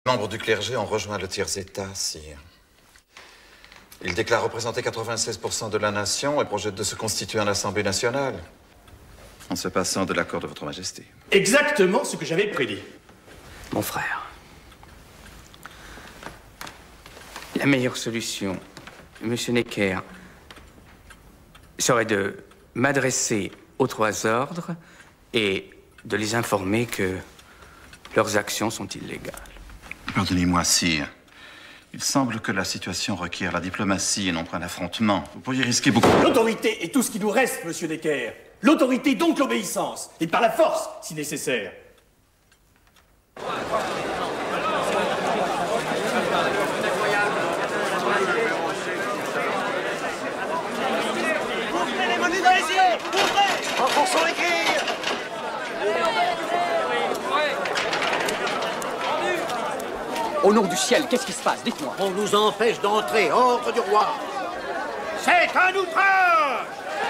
Membres du clergé ont rejoint le tiers-état, sire. Ils déclarent représenter 96% de la nation et projettent de se constituer en Assemblée nationale, en se passant de l'accord de votre Majesté. Exactement ce que j'avais prédit. Mon frère, la meilleure solution, Monsieur Necker, serait de m'adresser aux 3 ordres et de les informer que leurs actions sont illégales. Pardonnez-moi, sire. Il semble que la situation requiert la diplomatie et non pas un affrontement. Vous pourriez risquer beaucoup... L'autorité est tout ce qui nous reste, Monsieur Necker. L'autorité, donc l'obéissance. Et par la force, si nécessaire. Ouvrez les menus dans les yeux! Ouvrez! Renforçons les grilles! Au nom du ciel, qu'est-ce qui se passe? Dites-moi. On nous empêche d'entrer, ordre du roi. C'est un outrage!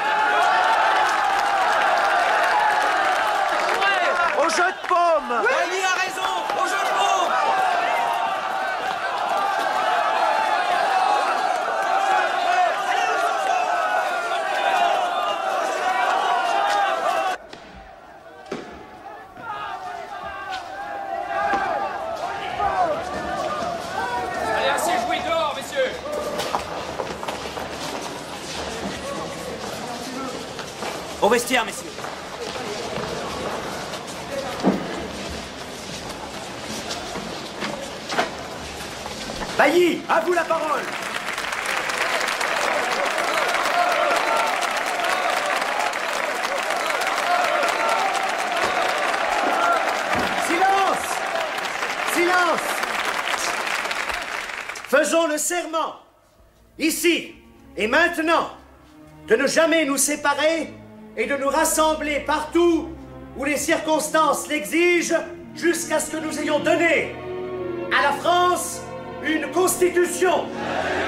Au jeu de paume! Bailly a raison! Au jeu de paume! Allez, assez joué dehors, messieurs! Au vestiaire, messieurs. Bailly, à vous la parole! Silence! Silence! Faisons le serment, ici et maintenant, de ne jamais nous séparer et de nous rassembler partout où les circonstances l'exigent jusqu'à ce que nous ayons donné à la France une constitution.